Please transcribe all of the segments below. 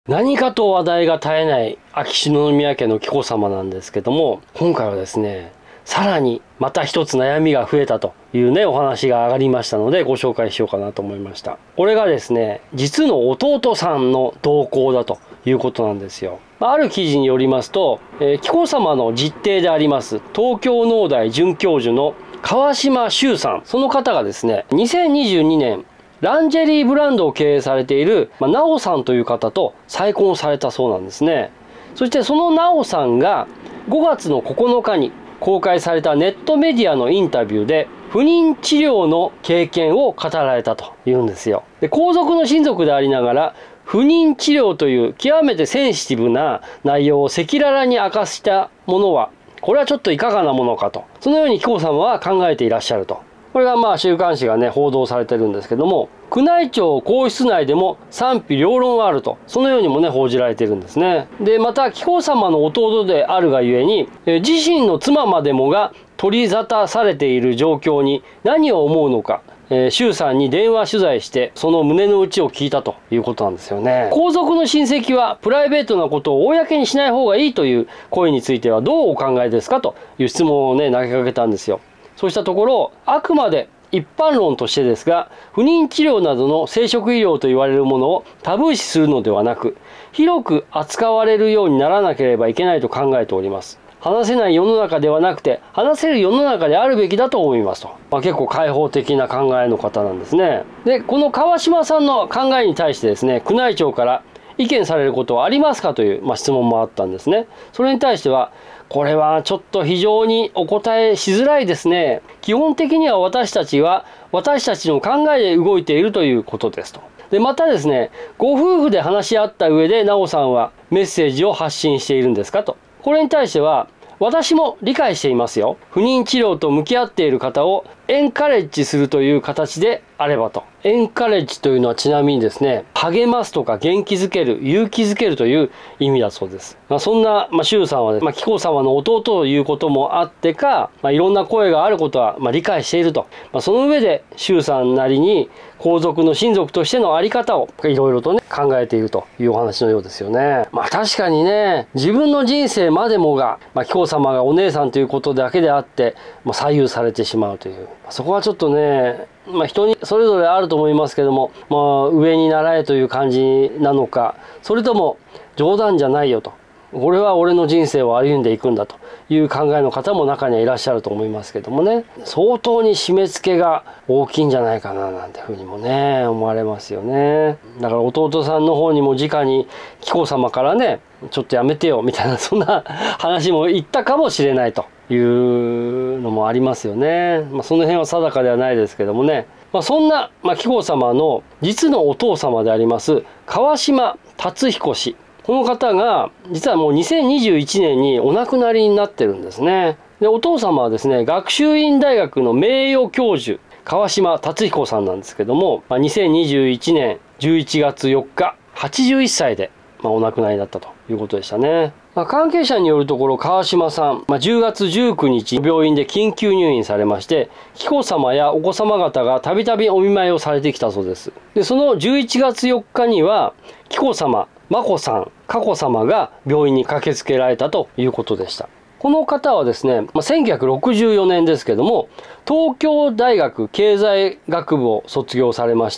何かと話題が絶えない秋篠宮家の紀子さまなんですけども、今回はですね、さらにまた一つ悩みが増えたというね、お話が上がりましたのでご紹介しようかなと思いました。これがですね、実の弟さんの動向だということなんですよ。ある記事によりますと、紀子さまの実弟であります東京農大准教授の川島修さん、その方がですね、2022年ランジェリーブランドを経営されている、ナオさんという方と再婚されたそうなんですね。そしてそのナオさんが5月の9日に公開されたネットメディアのインタビューで不妊治療の経験を語られたというんですよ。で、皇族の親族でありながら不妊治療という極めてセンシティブな内容を赤裸々に明かしたものは、これはちょっといかがなものかと、そのように紀子さまは考えていらっしゃると。これが週刊誌がね報道されてるんですけども、宮内庁皇室内でも賛否両論あると、そのようにもね報じられてるんですね。でまた紀子さまの弟であるがゆえに、自身の妻までもが取り沙汰されている状況に何を思うのか、周さんに電話取材してその胸の内を聞いたということなんですよね。皇族の親戚はプライベートなことを公にしない方がいいという声についてはどうお考えですかという質問をね投げかけたんですよ。そうしたところ、あくまで一般論としてですが、不妊治療などの生殖医療と言われるものをタブー視するのではなく、広く扱われるようにならなければいけないと考えております。話せない世の中ではなくて、話せる世の中であるべきだと思いますと。結構開放的な考えの方なんですね。で、この川島さんの考えに対してですね、宮内庁から意見されることはありますかという、質問もあったんですね。それに対しては、これはちょっと非常にお答えしづらいですね。基本的には私たちの考えで動いているということですと。で、またですね、ご夫婦で話し合った上でナオさんはメッセージを発信しているんですかと。これに対しては、私も理解していますよ。不妊治療と向き合っている方をエンカレッジするという形であればと。エンカレッジというのはちなみにですね、励ますとか元気づける、勇気づけるという意味だそうです。そんな、周さんはですね、紀子さまの弟ということもあってか、いろんな声があることは、理解していると。その上で、周さんなりに皇族の親族としての在り方をいろいろとね、考えているというお話のようですよね。確かにね、自分の人生までもが、紀子さまがお姉さんということだけであって、左右されてしまうという。そこはちょっとね、人にそれぞれあると思いますけども、上に習えという感じなのか、それとも冗談じゃないよと。俺は俺の人生を歩んでいくんだという考えの方も中にはいらっしゃると思いますけどもね。相当に締め付けが大きいんじゃないかななんてふうにもね、思われますよね。だから弟さんの方にも直に紀子さまからね、ちょっとやめてよみたいなそんな話も言ったかもしれないというのもありますよね。その辺は定かではないですけどもね。そんな、紀子さまの実のお父様であります川島達彦氏。この方が実はもう2021年にお亡くなりになってるんですね。で、お父様はですね、学習院大学の名誉教授、川島達彦さんなんですけども、2021年11月4日、81歳でお亡くなりだったということでしたね。関係者によるところ、川島さん、10月19日、病院で緊急入院されまして、紀子さまやお子様方がたびたびお見舞いをされてきたそうです。で、その11月4日には、紀子さま、眞子さん、佳子さまが病院に駆けつけられたということでした。この方はですね、1964年ですけども、東京大学経済学部を卒業されまして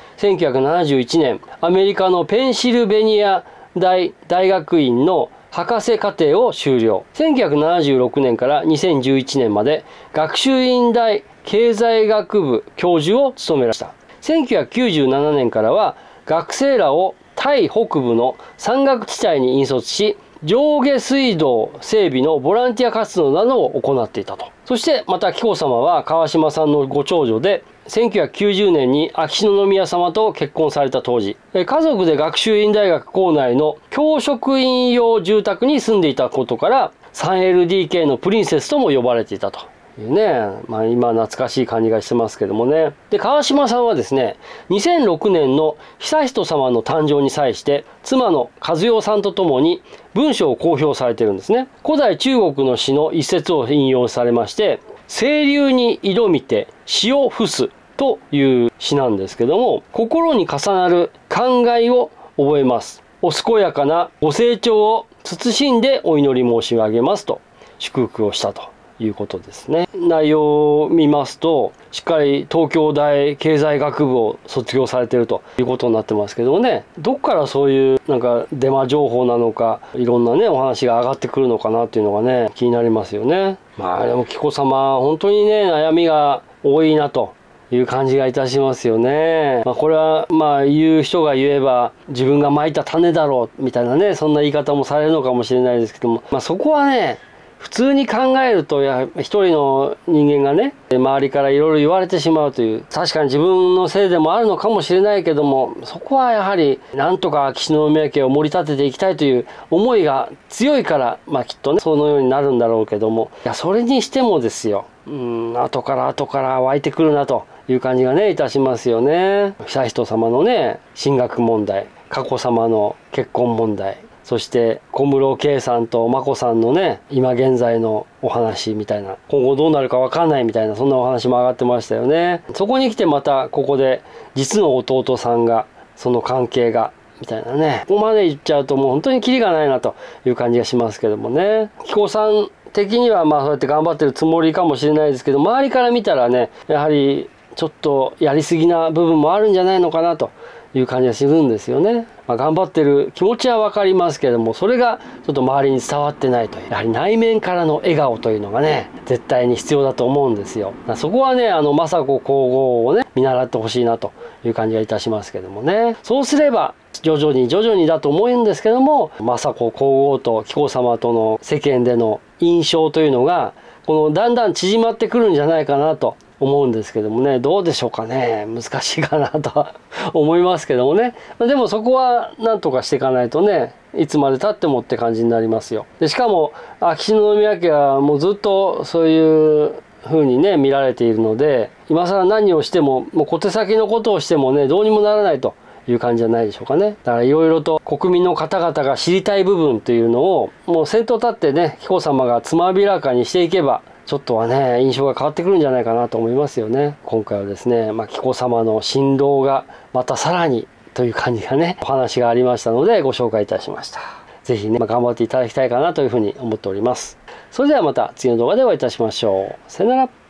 、1971年、アメリカのペンシルベニア大学院の博士課程を修了。1976年から2011年まで学習院大経済学部教授を務めました。1997年からは学生らをタイ北部の山岳地帯に引率し、上下水道整備のボランティア活動などを行っていたと。そしてまた紀子さまは川島さんのご長女で、1990年に秋篠宮さまと結婚された当時、家族で学習院大学構内の教職員用住宅に住んでいたことから 3LDK のプリンセスとも呼ばれていたというね、今懐かしい感じがしてますけどもね。で、川島さんはですね、2006年の悠仁さまの誕生に際して妻の和代さんとともに文章を公表されているんですね。古代中国の詩の一節を引用されまして、清流に挑みて詩を付すという詩なんですけども、心に重なる感慨を覚えます。 お健やかなご成長を慎んでお祈り申し上げますと祝福をしたということですね。内容を見ますと、しっかり東京大経済学部を卒業されているということになってますけどもね、どっからそういうなんかデマ情報なのか、いろんなねお話が上がってくるのかなっていうのがね気になりますよね。まあでも紀子さま本当にね悩みが多いなという感じがいたしますよね。これは言う人が言えば自分がまいた種だろうみたいなね、そんな言い方もされるのかもしれないですけども、そこはね普通に考えると一人の人間がね周りからいろいろ言われてしまうという、確かに自分のせいでもあるのかもしれないけども、そこはやはりなんとか秋篠宮家を盛り立てていきたいという思いが強いからきっとねそのようになるんだろうけども、それにしてもですよ、後から湧いてくるなという感じがねいたしますよね。悠仁さまのね進学問題、佳子さまの結婚問題、そして小室圭さんと眞子さんのね今現在のお話みたいな、今後どうなるか分かんないみたいな、そんなお話も上がってましたよね。そこに来てまたここで実の弟さんがその関係がみたいなね、ここまで言っちゃうともう本当にキリがないなという感じがしますけどもね。紀子さん的にはそうやって頑張ってるつもりかもしれないですけど、周りから見たらねやはりちょっとやりすぎな部分もあるんじゃないのかなという感じがするんですよね。頑張ってる気持ちは分かりますけども、それがちょっと周りに伝わってないという、やはり内面からの笑顔というのがね絶対に必要だと思うんですよ。そこはね雅子皇后をね見習ってほしいなという感じがいたしますけどもね。そうすれば徐々にだと思うんですけども、雅子皇后と紀子さまとの世間での印象というのがだんだん縮まってくるんじゃないかなと思うんですけどもね、どうでしょうかね、難しいかなとは思いますけどもね。でもそこはなんとかしていかないとね、いつまでたってもって感じになりますよ。でしかも秋篠宮家はもうずっとそういう風にね見られているので、今更何をしても小手先のことをしてもねどうにもならないという感じじゃないでしょうかね。だからいろいろと国民の方々が知りたい部分というのをもう先頭立ってね紀子さまがつまびらかにしていけば、ちょっとはね印象が変わってくるんじゃないかなと思いますよね。今回はですね、紀子さまの心労がまたさらにという感じがねお話がありましたのでご紹介いたしました。是非ね、頑張っていただきたいかなというふうに思っております。それではまた次の動画でお会いいたしましょう。さよなら。